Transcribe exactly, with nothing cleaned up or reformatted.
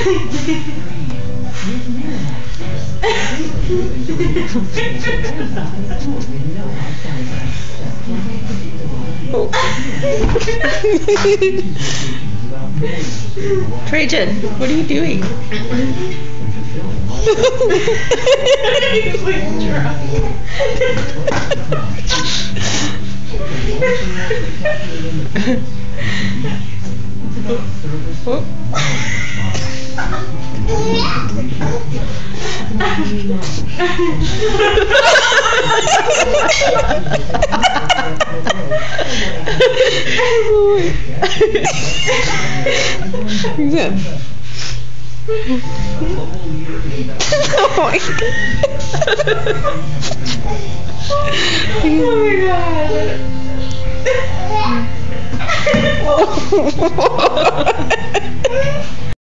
Oh. Trajan, what are you doing? He's like drunk. Oh. Good. Oh my god. Oh my god.